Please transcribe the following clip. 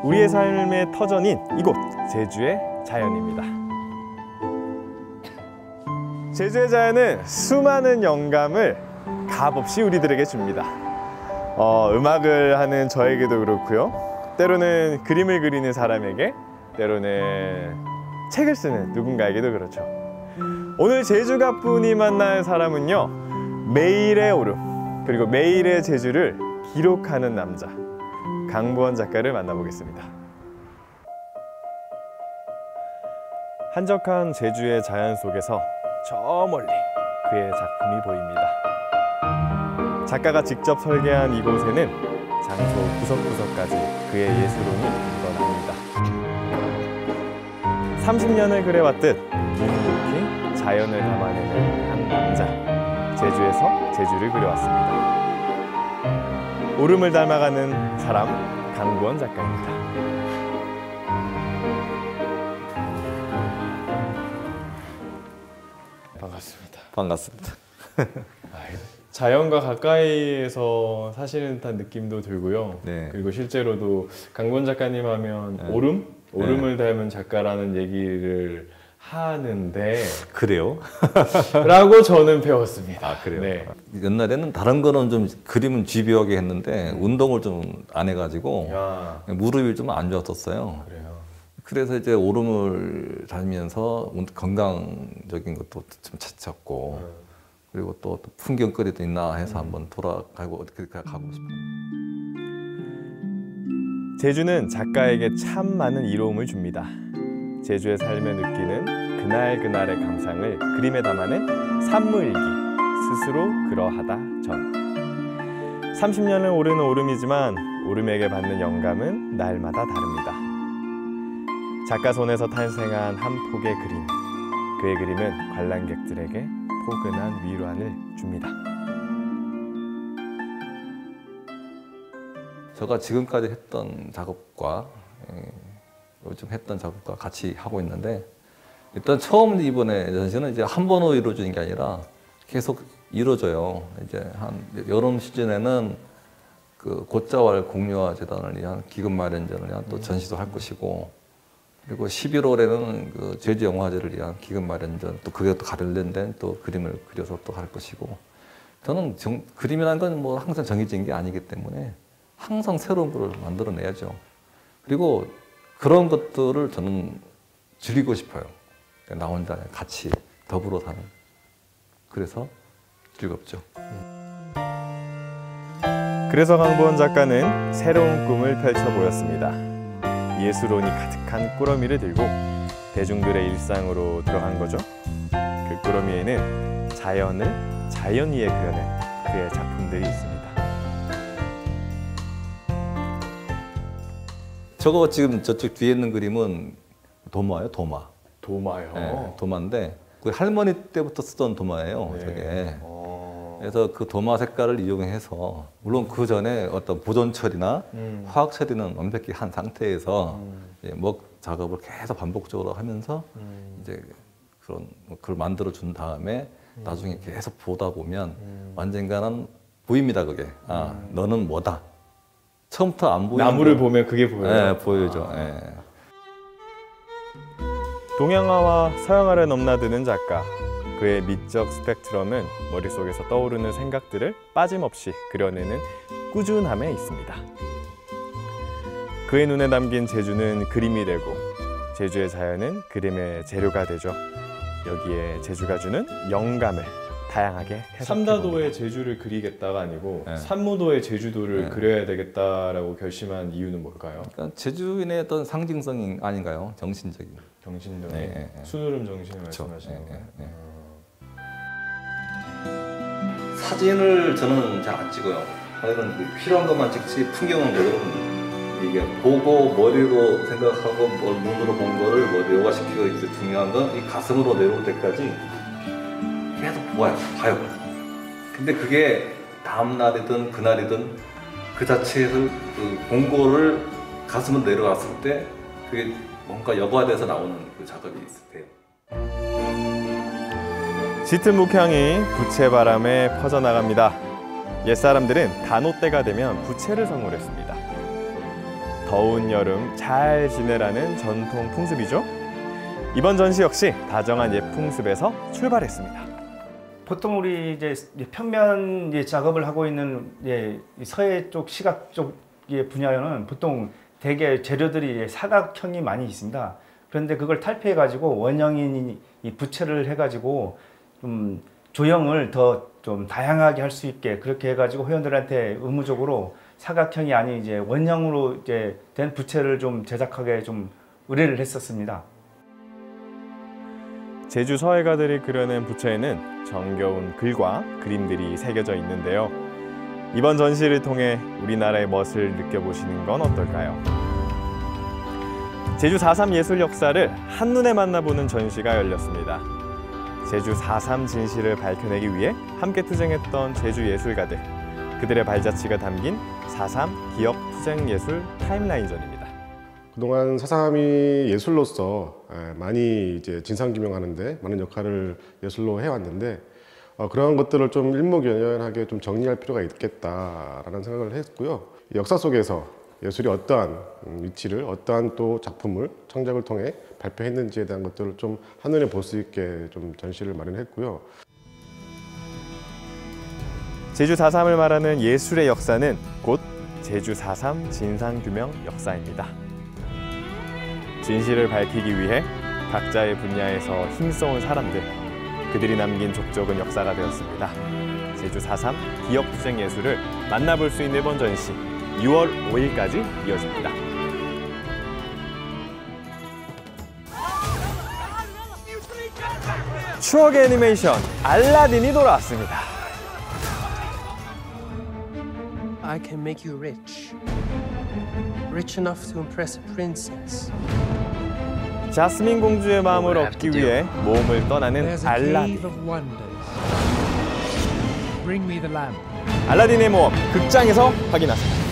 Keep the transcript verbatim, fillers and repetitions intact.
우리의 삶의 터전인 이곳 제주의 자연입니다. 제주의 자연은 수많은 영감을 값없이 우리들에게 줍니다. 어, 음악을 하는 저에게도 그렇고요, 때로는 그림을 그리는 사람에게, 때로는 책을 쓰는 누군가에게도 그렇죠. 오늘 제주가 분이 만날 사람은요, 매일의 오름 그리고 매일의 제주를 기록하는 남자 강보원 작가를 만나보겠습니다. 한적한 제주의 자연 속에서 저 멀리 그의 작품이 보입니다. 작가가 직접 설계한 이곳에는 장소 구석구석까지 그의 예술혼이 묻어납니다. 삼십 년을 그려왔듯 묵묵히 자연을 담아내는 한 남자, 제주에서 제주를 그려왔습니다. 오름을 닮아가는 사람, 강보원 작가입니다. 반갑습니다. 반갑습니다. 자연과 가까이에서 사시는 듯한 느낌도 들고요. 네. 그리고 실제로도 강보원 작가님 하면 네. 오름? 오름을 네. 닮은 작가라는 얘기를 하는데 그래요? 라고 저는 배웠습니다. 아, 그래요? 네. 옛날에는 다른 거는 좀 그림은 집요하게 했는데 운동을 좀 안 해가지고 야, 무릎이 좀 안 좋았었어요. 그래요. 그래서 이제 오름을 다니면서 건강적인 것도 좀 찾고 음. 그리고 또 풍경거리도 있나 해서 한번 돌아가고 어떻게 가고 싶어요. 제주는 작가에게 참 많은 이로움을 줍니다. 제주의 삶에 느끼는 그날그날의 감상을 그림에 담아낸 산무일기, 스스로 그러하다 전. 삼십 년을 오르는 오름이지만 오름에게 받는 영감은 날마다 다릅니다. 작가 손에서 탄생한 한 폭의 그림, 그의 그림은 관람객들에게 포근한 위로안을 줍니다. 제가 지금까지 했던 작업과 요즘 했던 작업과 같이 하고 있는데, 일단 처음 이번에 전시는 이제 한 번으로 이루어지는 게 아니라 계속 이루어져요. 이제 한 여름 시즌에는 그 곶자왈 공유화 재단을 위한 기금 마련전을 위한 또 전시도 할 것이고, 그리고 십일월에는 그 제주 영화제를 위한 기금 마련전, 또 그게 또 관련된 또 그림을 그려서 또 할 것이고, 저는 정, 그림이라는 건 뭐 항상 정해진 게 아니기 때문에 항상 새로운 걸 만들어내야죠. 그리고 그런 것들을 저는 즐기고 싶어요. 나 혼자 같이 더불어 사는. 그래서 즐겁죠. 그래서 강보원 작가는 새로운 꿈을 펼쳐 보였습니다. 예술혼이 가득한 꾸러미를 들고 대중들의 일상으로 들어간 거죠. 그 꾸러미에는 자연을 자연 위에 그려낸 그의 작품들이 있습니다. 저거 지금 저쪽 뒤에 있는 그림은 도마예요, 도마. 도마요? 네, 도마인데 그 할머니 때부터 쓰던 도마예요, 네. 저게. 어... 그래서 그 도마 색깔을 이용해서, 물론 그 전에 어떤 보존 처리나 음. 화학 처리는 완벽히 한 상태에서 음. 이제 먹 작업을 계속 반복적으로 하면서 음. 이제 그런 그걸 만들어 준 다음에 음. 나중에 계속 보다 보면 음. 언젠가는 보입니다, 그게. 아, 음. 너는 뭐다. 처음부터 안 보이는 나무를 거. 보면 그게 보여요? 네, 보여죠. 아. 네. 동양화와 서양화를 넘나드는 작가. 그의 미적 스펙트럼은 머릿속에서 떠오르는 생각들을 빠짐없이 그려내는 꾸준함에 있습니다. 그의 눈에 담긴 제주는 그림이 되고 제주의 자연은 그림의 재료가 되죠. 여기에 제주가 주는 영감을 다양하게 해석해봅니다. 삼다도의 제주를 그리겠다가 아니고 네. 산무도의 제주도를 네. 그려야 되겠다라고 결심한 이유는 뭘까요? 그러니까 제주인의 어떤 상징성이 아닌가요? 정신적인. 정신적인 네, 네, 네. 순으름 정신을 그렇죠. 말씀하시는 네, 거예요? 네, 네. 사진을 저는 잘 안 찍어요. 저는 필요한 것만 찍지 풍경은 그대로 이게 보고 머리로 생각하고 뭘 눈으로 본 거를 뭐 요가시키고 있을 때 중요한 건 이 가슴으로 내려올 때까지 계속 보아요, 봐요. 근데 그게 다음 날이든 그날이든 그 자체에서 그 본거를 가슴으로 내려왔을 때 그게 뭔가 여과돼서 나오는 그 작업이 있을 때요. 짙은 묵향이 부채바람에 퍼져나갑니다. 옛사람들은 단오 때가 되면 부채를 선물했습니다. 더운 여름 잘 지내라는 전통 풍습이죠. 이번 전시 역시 다정한 예풍습에서 출발했습니다. 보통 우리 이제 평면 이제 작업을 하고 있는 예, 서해 쪽 시각 쪽의 분야에는 보통 대개 재료들이 사각형이 많이 있습니다. 그런데 그걸 탈피해 가지고 원형인 이 부채를 해 가지고 좀 조형을 더 좀 다양하게 할 수 있게 그렇게 해 가지고 회원들한테 의무적으로 사각형이 아닌 이제 원형으로 이제 된 부채를 좀 제작하게 좀 의뢰를 했었습니다. 제주 서해가들이 그려낸 부채에는 정겨운 글과 그림들이 새겨져 있는데요. 이번 전시를 통해 우리나라의 멋을 느껴보시는 건 어떨까요? 제주 사 삼 예술 역사를 한눈에 만나보는 전시가 열렸습니다. 제주 사 삼 진실을 밝혀내기 위해 함께 투쟁했던 제주 예술가들, 그들의 발자취가 담긴 사 삼 기억 투쟁 예술 타임라인전입니다. 그동안 사 삼이 예술로서 많이 이제 진상규명하는데 많은 역할을 예술로 해왔는데 어, 그러한 것들을 좀 일목요연하게 좀 정리할 필요가 있겠다라는 생각을 했고요. 역사 속에서 예술이 어떠한 위치를, 어떠한 또 작품을 창작을 통해 발표했는지에 대한 것들을 좀 한눈에 볼 수 있게 좀 전시를 마련했고요. 제주 사 삼을 말하는 예술의 역사는 곧 제주 사 삼 진상규명 역사입니다. 진실을 밝히기 위해 각자의 분야에서 힘써온 사람들, 그들이 남긴 족적은 역사가 되었습니다. 제주 사 삼 기억 투쟁 예술을 만나볼 수 있는 이번 전시 유월 오일까지 이어집니다. 추억의 애니메이션 알라딘이 돌아왔습니다. I can make you rich. Rich enough to impress a princess. 자스민 공주의 마음을 얻기 위해 모험을 떠나는 There's a 알라딘. cave of wonders. Bring me the lamp. 알라딘의 모험 극장에서 확인하세요.